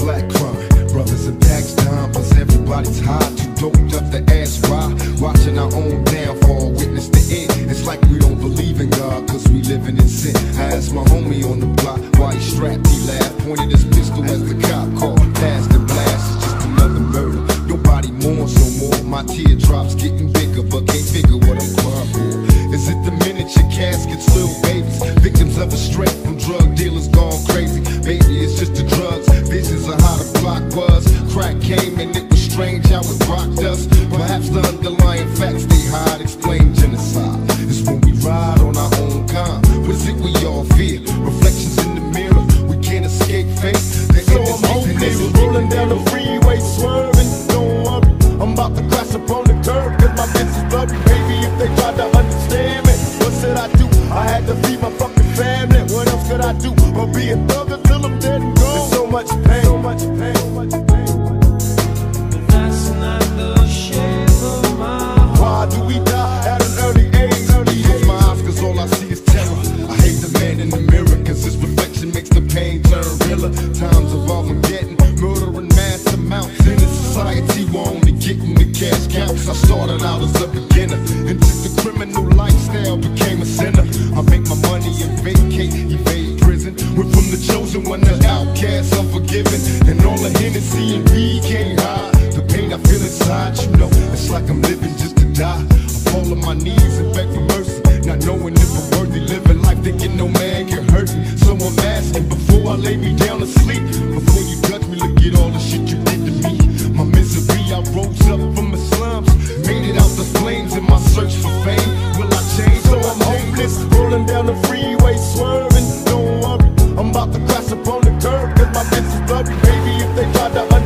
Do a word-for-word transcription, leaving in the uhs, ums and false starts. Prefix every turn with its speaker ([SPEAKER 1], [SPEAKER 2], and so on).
[SPEAKER 1] black crime. Brothers and tax time, plus everybody's high. Too doped up to ask why. Watching our own downfall, witness the end. It's like we don't believe in God, cause we living in sin. I asked my homie on the block why he strapped, he laughed, pointed his pistol as the cop called. Passed and blast, it's just another murder. Nobody mourns no more. My teardrops getting bigger, but can't figure what I'm crying for. Is it the miniature caskets, little babies, victims of a straight from drug dealers gone crazy? Maybe it's just the drugs, visions of how the block was. Crack came and it was strange how it rocked us. Perhaps the underlying facts they hide explain genocide. It's when we ride on our own kind. What is it we all fear? Reflections in the mirror, we can't escape fate. The
[SPEAKER 2] so I'm hopeless, rolling down the freeway, swerving. Don't worry, I'm about to crash up on the curb, cause my bitch is blurry. Baby, if they tried to understand me, what should I do? I had to feed my fucking family. What else could I do but be a thug until I'm dead and gone? There's so much pain, so much pain, so much pain.
[SPEAKER 3] But that's not the shape of my heart.
[SPEAKER 2] Why do we die at an early age? Early
[SPEAKER 1] Close my eyes cause all I see is terror. I hate the man in the mirror cause his reflection makes the pain turn realer. Times of Armageddon, murder in mass amounts. In a society we're only getting the cash counts. I started out as a beginner, into the criminal lifestyle, became a sinner. I make my money and vacate, evade prison. Went from the chosen one to outcast, unforgiven. And all the Hennessy and weed can't hide the pain I feel inside, you know. It's like I'm living just to die. I fall on my knees and beg for mercy, not knowing if I'm worthy. Living life thinking no man can hurt me. So I'm asking before I lay me down to sleep, before you judge me, look at all the shit you did to me. My misery, I rose up from the slums, made it out the flames in my search for fame. Will I change?
[SPEAKER 2] So I'm hopeless, rolling down the freeway, swerving. Don't worry, I'm about to crash up on the curb, cause my bitch is blurry. Baby, if they try to